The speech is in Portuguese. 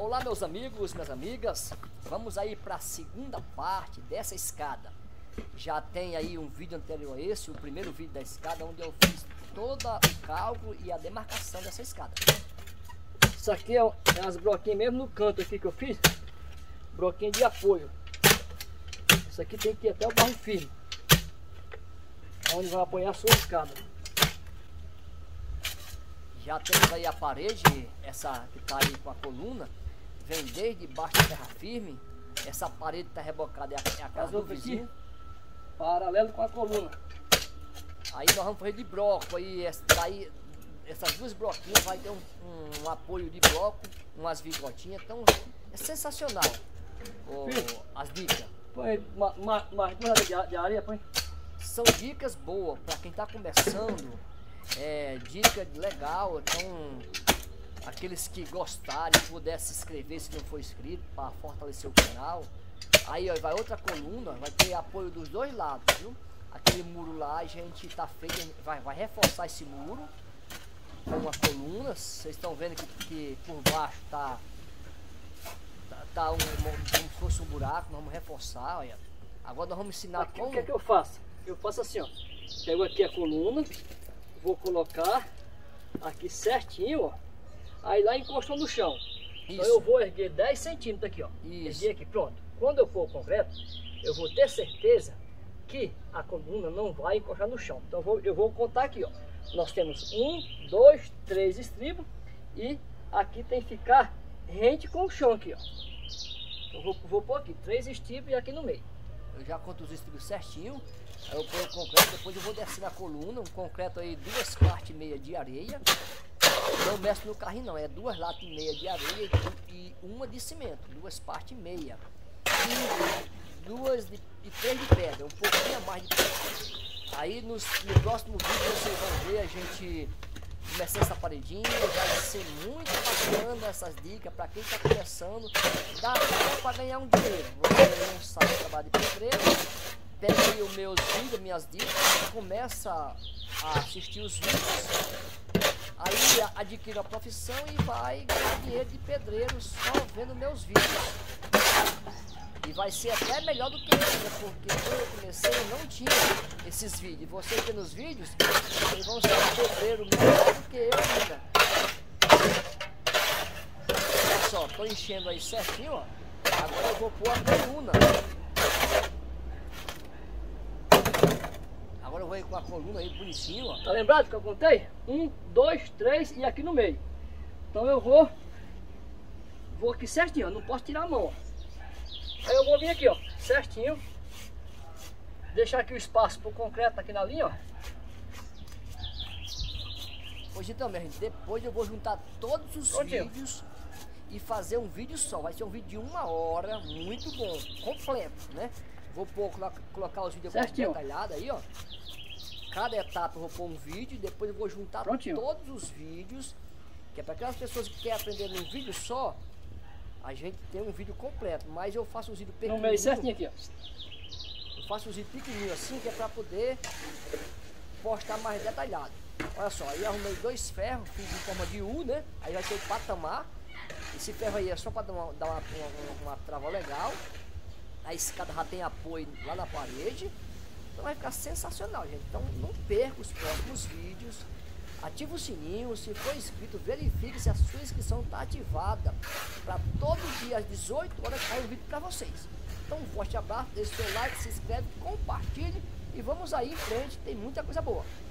Olá meus amigos, minhas amigas, vamos aí para a segunda parte dessa escada. Já tem aí um vídeo anterior a esse, o primeiro vídeo da escada, onde eu fiz todo o cálculo e a demarcação dessa escada. Isso aqui é umas broquinhas mesmo no canto aqui que eu fiz, broquinha de apoio. Isso aqui tem que ir até o barro firme, onde vai apoiar a sua escada. Já temos aí a parede, essa que está aí com a coluna, vem desde baixo da terra firme. Essa parede está rebocada, é a casa do vizinho, paralelo com a coluna. Aí nós vamos fazer de bloco, aí essas duas broquinhas vai ter um apoio de bloco, umas vigotinhas, então é sensacional as dicas. Põe mais duas de areia, põe. São dicas boas para quem está começando, dica legal, então aqueles que gostarem, puder se inscrever se não for inscrito, para fortalecer o canal. Aí ó, vai outra coluna, vai ter apoio dos dois lados, viu? Aquele muro lá a gente tá feito, vai reforçar esse muro com uma coluna. Vocês estão vendo que por baixo tá como se fosse um buraco, nós vamos reforçar, olha. Agora nós vamos ensinar aqui, como... O que é que eu faço? Eu faço assim, ó. Pego aqui a coluna, vou colocar aqui certinho, ó. Aí lá encostou no chão. Isso. Então eu vou erguer 10 centímetros aqui, ó. Isso. Erguer aqui, pronto. Quando eu for concreto, eu vou ter certeza que a coluna não vai encostar no chão. Então eu vou contar aqui, ó. Nós temos 1, 2, 3 estribos e aqui tem que ficar rente com o chão aqui, ó. Então vou pôr aqui 3 estribos e aqui no meio. Eu já conto os estribos certinho. Aí eu ponho o concreto, depois eu vou descer na coluna, um concreto aí 2 partes e meia de areia. Não meço no carrinho não, é 2 latas e meia de areia e uma de cimento, 2 partes e meia. E 3 de pedra, um pouquinho a mais de pedra. Aí no próximo vídeo vocês vão ver a gente começar essa paredinha. Vai ser muito bacana essas dicas para quem está começando. Dá até para ganhar um dinheiro. Você não sabe trabalhar de pedreiro, pega aí os meus vídeos, minhas dicas, começa a assistir os vídeos. Aí adquire a profissão e vai ganhar dinheiro de pedreiro só vendo meus vídeos. E vai ser até melhor do que eu, né? Porque quando eu comecei eu não tinha esses vídeos. Vocês tendo os vídeos, vocês vão ser um pedreiro melhor do que eu ainda. Olha só, tô enchendo aí certinho, ó. Agora eu vou pôr a coluna. Agora eu vou ir com a coluna aí bonitinho, ó. Tá lembrado que eu contei? 1, 2, 3 e aqui no meio. Então eu vou aqui certinho, ó. Não posso tirar a mão, ó. Aí eu vou vir aqui, ó, certinho. Deixar aqui o espaço pro concreto aqui na linha, ó. Hoje também, gente, depois eu vou juntar todos os vídeos e fazer um vídeo só. Vai ser um vídeo de 1 hora, muito bom, completo, né? Vou colocar os vídeos detalhados aí, ó. Cada etapa eu vou pôr um vídeo, depois eu vou juntar todos os vídeos, que é para aquelas pessoas que querem aprender num vídeo só. A gente tem um vídeo completo, mas eu faço um vídeo pequenininho. No meio certinho aqui, ó. Eu faço um vídeo pequenininho assim, que é para poder postar mais detalhado. Olha só, aí arrumei 2 ferros, fiz em forma de U, né? Aí vai ter o patamar. Esse ferro aí é só para dar uma trava legal. A escada já tem apoio lá na parede. Então vai ficar sensacional, gente. Então não perca os próximos vídeos. Ative o sininho, se for inscrito, verifique se a sua inscrição está ativada. Para todo dia às 18 horas cair um vídeo para vocês. Então um forte abraço, deixe seu like, se inscreve, compartilhe e vamos aí em frente, tem muita coisa boa.